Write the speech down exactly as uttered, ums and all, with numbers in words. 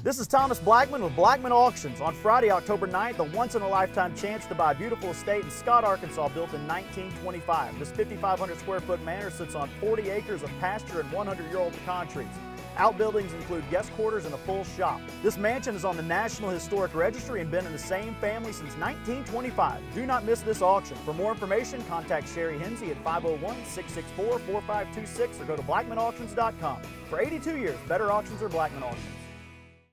This is Thomas Blackman with Blackman Auctions. On Friday, October ninth, a once-in-a-lifetime chance to buy a beautiful estate in Scott, Arkansas, built in nineteen twenty-five. This fifty-five hundred square foot manor sits on forty acres of pasture and one hundred year old pecan trees. Outbuildings include guest quarters and a full shop. This mansion is on the National Historic Registry and been in the same family since nineteen twenty-five. Do not miss this auction. For more information, contact Sherry Hensey at five oh one, six six four, four five two six or go to blackman auctions dot com. For eighty-two years, better auctions are Blackman Auctions.